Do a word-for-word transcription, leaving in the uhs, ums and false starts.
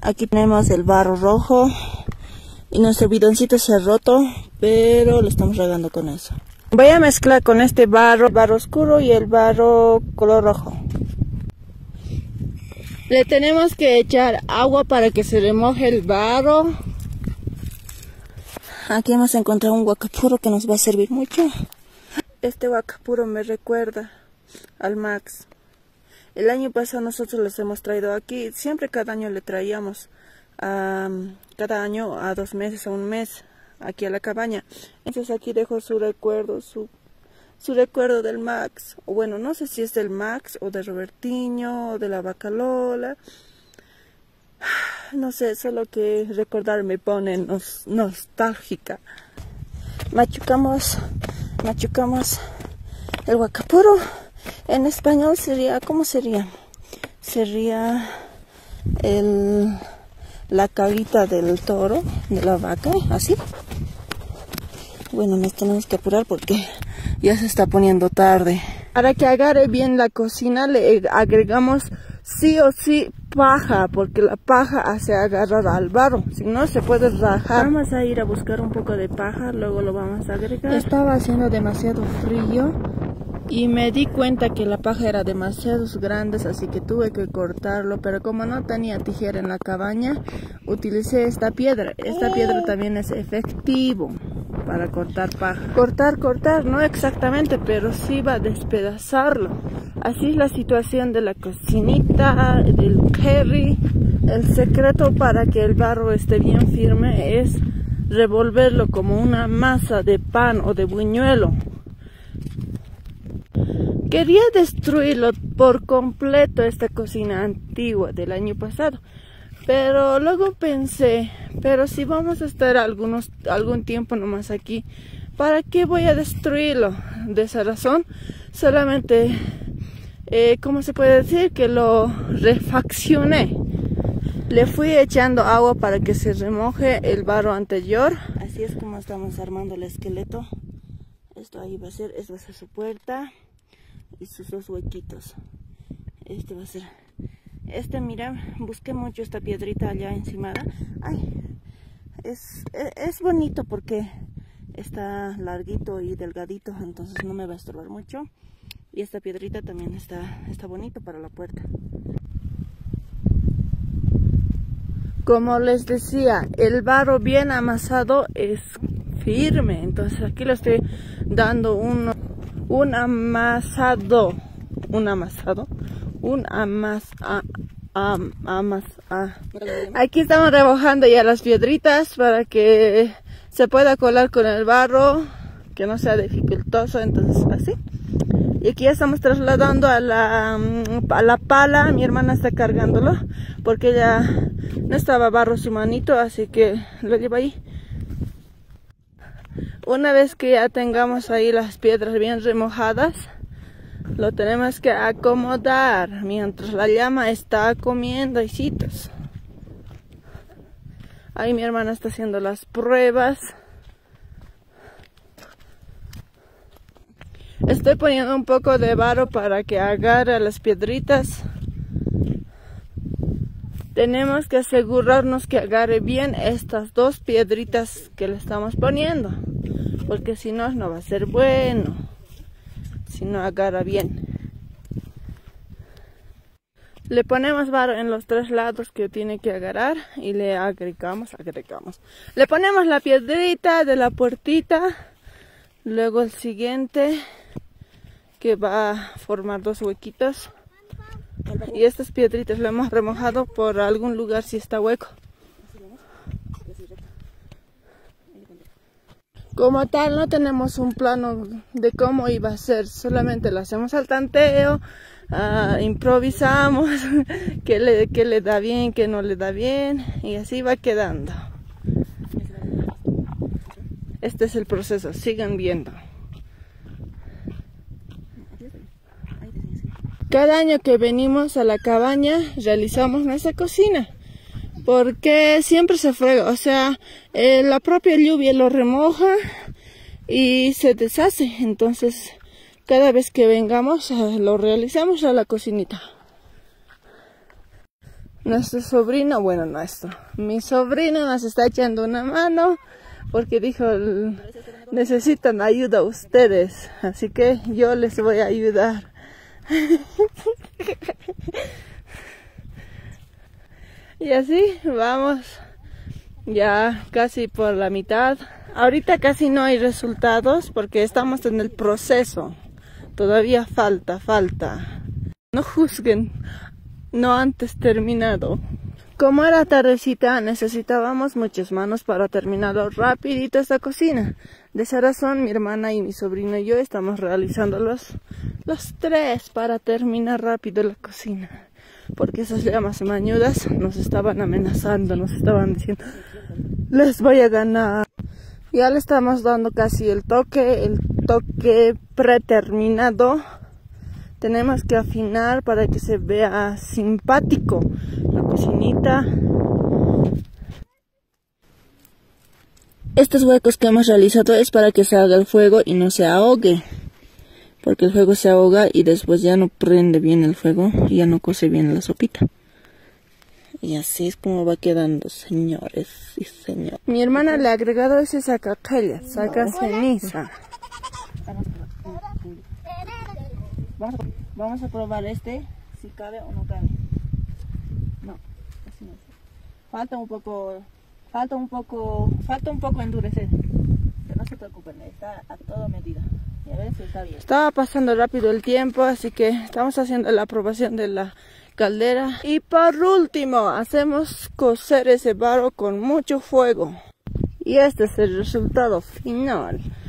Aquí tenemos el barro rojo y nuestro bidoncito se ha roto, pero lo estamos regando con eso. Voy a mezclar con este barro, barro oscuro y el barro color rojo. Le tenemos que echar agua para que se remoje el barro. Aquí hemos encontrado un guacapuro que nos va a servir mucho. Este guacapuro me recuerda al Max. El año pasado nosotros los hemos traído aquí. Siempre cada año le traíamos, um, cada año a dos meses o un mes, aquí a la cabaña. Entonces aquí dejo su recuerdo, su, su recuerdo del Max. O bueno, no sé si es del Max o de Robertinho o de la vaca Lola. No sé, solo que recordar me pone nos, nostálgica. Machucamos, machucamos el guacapuro. En español sería, ¿cómo sería? Sería el, la caguita del toro, de la vaca, así. Bueno, nos tenemos que apurar porque ya se está poniendo tarde. Para que agarre bien la cocina le agregamos sí o sí paja, porque la paja hace agarrar al barro, si no se puede rajar. Vamos a ir a buscar un poco de paja, luego lo vamos a agregar. Estaba haciendo demasiado frío y me di cuenta que la paja era demasiado grande, así que tuve que cortarlo, pero como no tenía tijera en la cabaña, utilicé esta piedra. Esta piedra también es efectivo para cortar paja. Cortar, cortar, no exactamente, pero sí va a despedazarlo. Así es la situación de la cocinita, del curry. El secreto para que el barro esté bien firme es revolverlo como una masa de pan o de buñuelo. Quería destruirlo por completo, esta cocina antigua del año pasado, pero luego pensé, pero si vamos a estar algunos, algún tiempo nomás aquí, ¿para qué voy a destruirlo? De esa razón, solamente, eh, ¿cómo se puede decir? Que lo refaccioné. Le fui echando agua para que se remoje el barro anterior. Así es como estamos armando el esqueleto. Esto ahí va a ser, esta va a ser su puerta y sus dos huequitos. Este va a ser, este, mira, busqué mucho esta piedrita allá encima. Ay, es, es, es bonito porque está larguito y delgadito, entonces no me va a estorbar mucho. Y esta piedrita también está, está bonito para la puerta. Como les decía, el barro bien amasado es firme, entonces aquí le estoy dando un, un amasado, un amasado, un amas, a, a, amas, a. Aquí estamos rebajando ya las piedritas para que se pueda colar con el barro, que no sea dificultoso, entonces así. Y aquí ya estamos trasladando a la, a la pala. Mi hermana está cargándolo porque ella no estaba barro su manito, así que lo lleva ahí. Una vez que ya tengamos ahí las piedras bien remojadas, lo tenemos que acomodar mientras la llama está comiendo hisitos. Ahí mi hermana está haciendo las pruebas. Estoy poniendo un poco de barro para que agarre las piedritas. Tenemos que asegurarnos que agarre bien estas dos piedritas que le estamos poniendo, porque si no, no va a ser bueno, si no agarra bien. Le ponemos barro en los tres lados que tiene que agarrar y le agregamos, agregamos. Le ponemos la piedrita de la puertita, luego el siguiente que va a formar dos huequitos. Y estas piedritas lo hemos remojado por algún lugar si está hueco. Como tal no tenemos un plano de cómo iba a ser, solamente lo hacemos al tanteo, uh, improvisamos, que le, que le da bien, que no le da bien, y así va quedando. Este es el proceso, sigan viendo. Cada año que venimos a la cabaña realizamos nuestra cocina, porque siempre se frega, o sea, eh, la propia lluvia lo remoja y se deshace, entonces cada vez que vengamos eh, lo realizamos a la cocinita. Nuestro sobrino, bueno, nuestro, mi sobrino nos está echando una mano porque dijo, necesitan ayuda ustedes, así que yo les voy a ayudar. Y así vamos ya casi por la mitad. Ahorita casi no hay resultados porque estamos en el proceso. Todavía falta, falta. No juzguen, no antes terminado. Como era tardecita, necesitábamos muchas manos para terminarlo rapidito esta cocina. De esa razón, mi hermana y mi sobrino y yo estamos realizando los, los tres para terminar rápido la cocina. Porque esas llamas mañudas nos estaban amenazando, nos estaban diciendo, les voy a ganar. Ya le estamos dando casi el toque, el toque preterminado. Tenemos que afinar para que se vea simpático la cocinita. Estos huecos que hemos realizado es para que se haga el fuego y no se ahogue. Porque el fuego se ahoga y después ya no prende bien el fuego y ya no cose bien la sopita. Y así es como va quedando, señores y señores. Mi hermana le ha agregado ese sacacalla, saca ceniza. Vamos a probar este, si cabe o no cabe. No, así no. Falta un poco, falta un poco, falta un poco endurecer. Pero no se preocupen, está a toda medida. Ya ven si está bien. Estaba pasando rápido el tiempo, así que estamos haciendo la aprobación de la caldera. Y por último, hacemos cocer ese barro con mucho fuego. Y este es el resultado final.